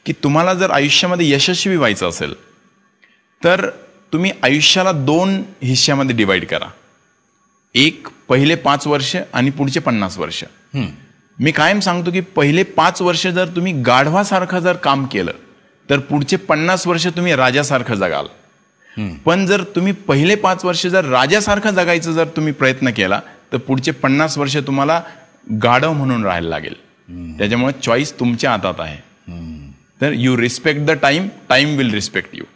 की तुम्हाला जर आयुष्यामध्ये यशस्वी व्हायचं असेल तर तुम्ही आयुष्याला 2 हिस्स्यामध्ये डिवाइड करा. एक पहिले 5 वर्ष आणि पुढचे 50 वर्ष. मी कायम सांगतो की पहिले 5 वर्ष जर तुम्ही गाढवासारखं जर काम केलं तर पुढचे 50 वर्ष तुम्ही राजासारखं जगाल. पण जर तुम्ही पहिले 5 वर्ष जर राजासारखं जगायचं जर तुम्ही प्रयत्न केला तर पुढचे 50 वर्ष तुम्हाला गाढव म्हणून राहायला लागेल. त्याच्यामुळे चॉईस तुमच्या हातात आहे. तर you respect the time, time will respect you.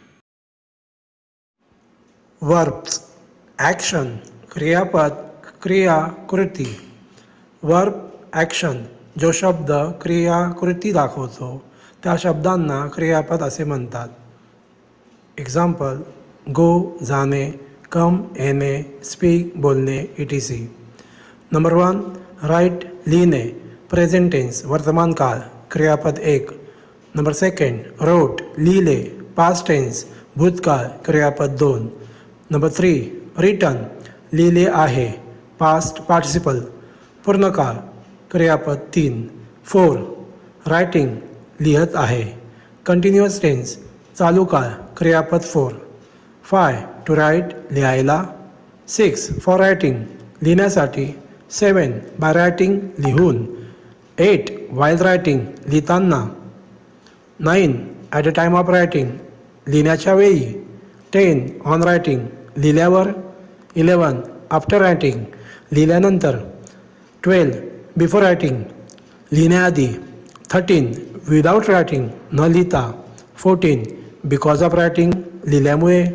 Verbs, action, क्रियापद, क्रिया, कृती. वर्ब, ॲक्शन, जो शब्द क्रिया, कृती दाखवतो त्या शब्दांना क्रियापद असे म्हणतात. एक्झाम्पल, गो जाणे, कम येणे, स्पीक बोलणे, etc. नंबर 1, राईट लिहिणे, प्रेझेंट टेन्स वर्तमान काळ, क्रियापद 1. नंबर 2, रोट लिहिले, पास्ट टेन्स भूतकाळ, क्रियापद 2. नंबर 3, रिटन लिहिले आहे, पास्ट पार्टिसिपल पूर्णकाळ, क्रियापद 3. 4, रायटिंग लिहत आहे, कंटिन्युअस टेन्स चालू काळ, क्रियापद 4. 5, टू राईट लिहायला. 6, फॉर रायटिंग लिहिण्यासाठी. 7, बाय रायटिंग लिहून. 8, वाईल रायटिंग लिहिताना. 9, at a time of writing लिहिण्याच्या वेळी. 10, ऑन रायटिंग लिहिल्यावर. 11, आफ्टर रायटिंग लिहिल्यानंतर. 12, बिफोर रायटिंग लिहिण्याआधी. 13, विदाउट रायटिंग न लिहिता. 14, बिकॉज ऑफ रायटिंग लिहिल्यामुळे.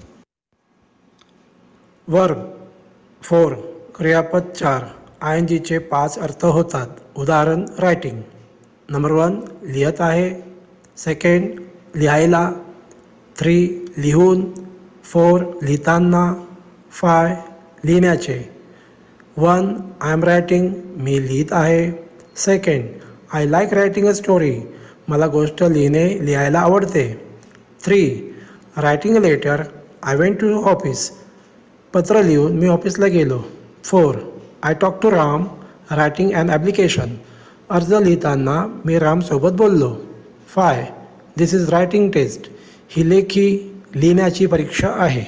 वर्ब 4, क्रियापद 4, INGचे 5 अर्थ होतात. उदाहरण, रायटिंग. नंबर 1, लिहत आहे. 2, लिहायला. 3, लिहून. 4, लिहिताना. 5, लिहिण्याचे. 1, आय एम रायटिंग मी लिहित आहे. 2, I like writing a story मला गोष्ट लिहायला आवडते. 3, writing a letter I went to office पत्र लिहून मी ऑफिसला गेलो. 4, I talk to Ram writing an application अर्ज लिहिताना मी रामसोबत बोललो. 5, दिस इज रायटिंग टेस्ट ही लेखी लिहिण्याची परीक्षा आहे.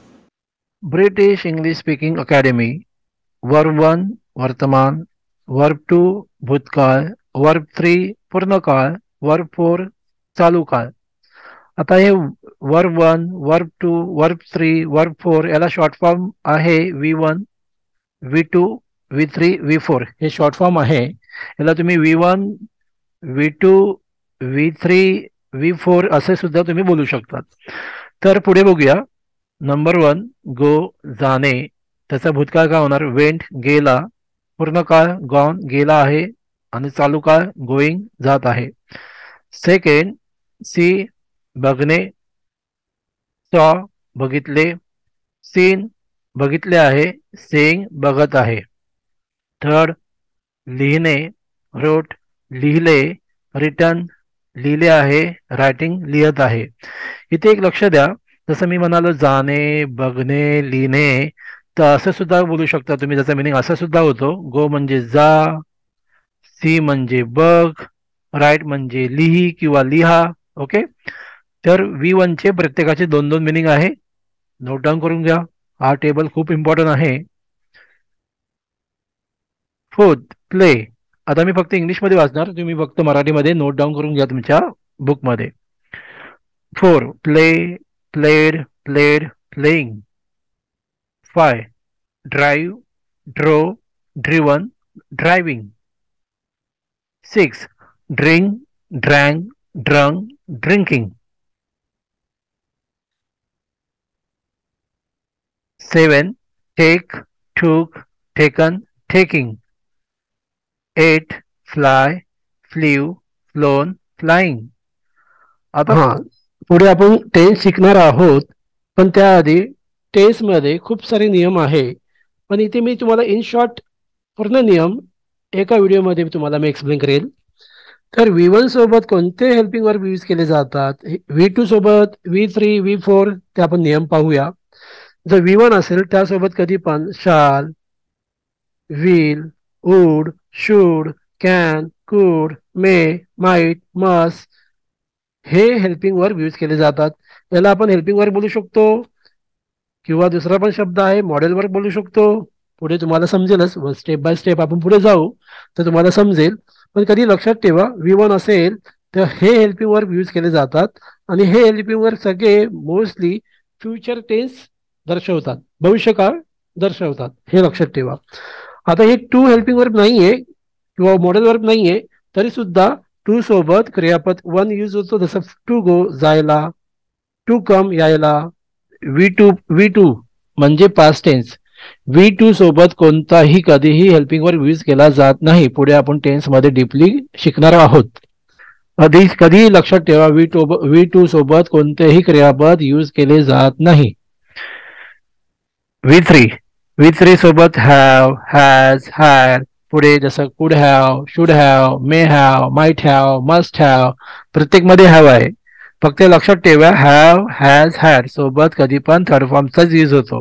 British English speaking academy. Verb 1 वर्तमान, वर्ब 2 भूतकाळ, वर्ब 3 पूर्णकाळ, वर्ब 4 चालू काळ. आता हे वर्ब 1, वर्ब 2, वर्ब 3, वर्ब 4 याला शॉर्ट फॉर्म आहे V1, V2, V3, V4 हे शॉर्ट फॉर्म आहे. याला तुम्ही V1, V2, V3, V4 असे सुद्धा तुम्ही बोलू शकतात. तर पुढे बघूया. नंबर 1, गो जाणे, त्याचा भूतकाळ काय होणार? वेंट गेला, पूर्णकाळ गॉन गेला आहे आणि चालू काळ गोईंग जात आहे. 2, सी बघणे, सॉ बघितले, सीन बघितले आहे, सेईंग बघत आहे. 3, लिहिणे, रोट लिहिले, रिटन लिहिले आहे, रायटिंग लिहत आहे. इथे एक लक्ष द्या, जसं मी म्हणालो जाणे, बघणे, लिहिणे, तर असं सुद्धा बोलू शकता तुम्ही. त्याचा मिनिंग असा सुद्धा होतो. गो म्हणजे जा, सी म्हणजे बघ, राईट म्हणजे लिही किंवा लिहा. ओके. तर V1 चे प्रत्येकाचे 2-2 मिनिंग आहे. नोट डाऊन करून घ्या. हा टेबल खूप इम्पॉर्टंट आहे. 4, प्ले. आता मी फक्त इंग्लिशमध्ये वाचणार, तुम्ही फक्त मराठीमध्ये नोट डाऊन करून घ्या तुमच्या बुकमध्ये. 4, play, played, played, playing. 5, drive, drove, driven, driving. 6, drink, drank, drunk, drinking. 7, take, took, taken, taking. 8, fly, flew, flown, flying. आता पुढे आपण टेन्स शिकणार आहोत, पण त्याआधी टेन्समध्ये खूप सारे नियम आहे. पण इथे मी तुम्हाला इन शॉर्ट पूर्ण नियम एका व्हिडिओमध्ये तुम्हाला मी एक्सप्लेन करेल. तर V1 सोबत कोणते हेल्पिंग वर्ब यूज केले जातात, V2 सोबत, V3, V4 ते आपण नियम पाहूया. जर V1 असेल त्यासोबत कधी पण शाल, will, wood, should, can, could, may, might, must, हे हेल्पिंग वर्ब यूज केले जातात. याला आपण हेल्पिंग वर्ब बोलू शकतो किंवा दुसरा पण शब्द आहे मॉडेल वर्ब बोलू शकतो. पुढे तुम्हाला समजेलच, स्टेप बाय स्टेप आपण पुढे जाऊ तर तुम्हाला समजेल. पण कधी लक्षात ठेवा V1 असेल तर हे हेल्पिंग वर्ब यूज केले जातात आणि हे हेल्पिंग वर्ब सगळे मोस्टली फ्युचर टेन्स दर्शवतात, भविष्यकाळ दर्शवतात, हे लक्षात ठेवा. आता हे टू हेल्पिंग वर्ब नाहीये किंवा मॉडेल वर्ब नाहीये, तरी सुद्धा टू सोबत क्रियापद वन यूज होतो, जसं टू गो जायला, टू कम यायला. V2 म्हणजे पास्ट टेन्स. V2 सोबत कोणताही कधीही हेल्पिंग वर्ब यूज केला जात नाही. पुढे आपण टेन्स मध्ये डीपली शिकणार आहोत. कधीही लक्षात ठेवा, V2 सोबत कोणतेही क्रियापद यूज केले जात नाही. V3 सोबत हॅव, हॅज, हॅड. पुढे जसं could have, should have, may have, might have, must have, प्रत्येक मध्ये हॅव आहे. फक्त लक्षात ठेवा, हॅव, हॅज, हॅड सोबत कधी पण थर्ड फॉर्मचाच यूज होतो.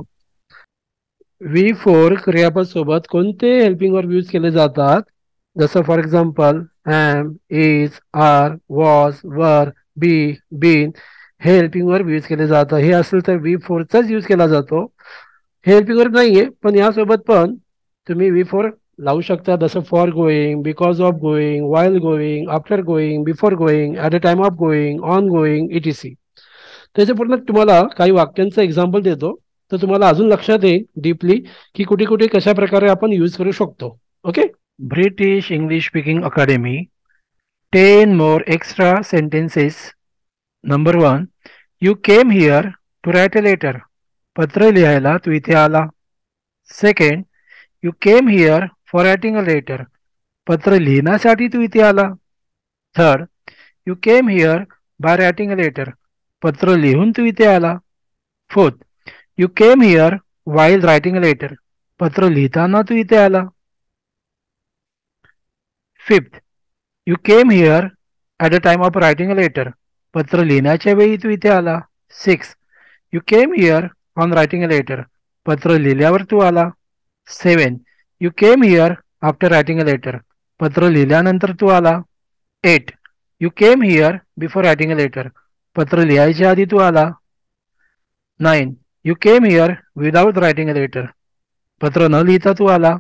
V4 क्रियापद सोबत कोणते हेल्पिंग वर्ब यूज केले जातात, जसं for example am, is, are, was, were, be, been. हे हेल्पिंग वर्ब यूज केले जातात. हे असेल तर V4 चाच यूज केला जातो. हे हेल्पिंग वर्ब नाहीये, पण यासोबत पण तुम्ही V4 लावू शकता, जसं for going, because of going, while going, after going, before going, at a time of going, on going, etc. त्याच्या पूर्ण तुम्हाला काही वाक्यांचं एक्झाम्पल देतो, तर तुम्हाला अजून लक्षात येईल डीपली की कुठे कुठे कशा प्रकारे आपण यूज करू शकतो. Okay. British English speaking academy. 10 more extra sentences. Number 1. You came here to write a letter. पत्र लिहायला तू इथे आला. Second. You came here for writing a letter. पत्र लिहिण्यासाठी तू इथे आला. Third. You came here by writing a letter. पत्र लिहून तू इथे आला. Fourth. You came here while writing a letter. पत्र लिहिताना तू इथे आला. Fifth. You came here at the time of writing a letter. पत्र लिहिण्याच्या वेळी तू इथे आला. Sixth. You came here on writing a letter. पत्र लिहिल्यावर तू आला. 7. You came here after writing a letter. पत्र लिहिल्यानंतर तू आला. 8. You came here before writing a letter. पत्र लिहायच्या आधी तू आला. 9. You came here without writing a letter. पत्र न लिहिता तू आला.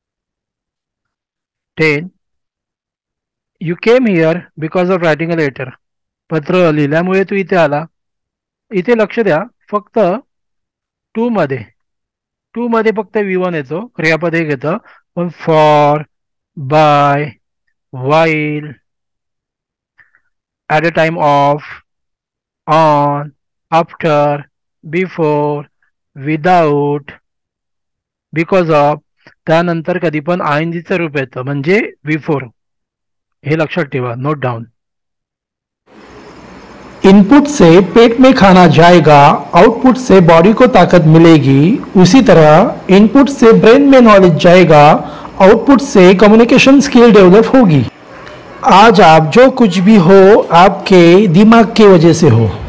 10. You came here because of writing a letter. पत्र लिहिल्यामुळे तू इथे आला. इथे लक्ष द्या, फक्त टू मध्ये फक्त V1 येतो, क्रियापद एक येतं. पण for, by, while, at a time of, on, after, before, without, because of, त्यानंतर कधी पण INGचं रूप येतं, म्हणजे V4. हे लक्षात ठेवा, नोट डाउन. इनपुट से पेट में खाना जाएगा, आउटपुट से बॉडी को ताकत मिलेगी. उसी तरह इनपुट से ब्रेन में नॉलेज जाएगा, आउटपुट से कम्युनिकेशन स्किल डेवलप होगी. आज आप जो कुछ भी हो आपके दिमाग की वजह से हो.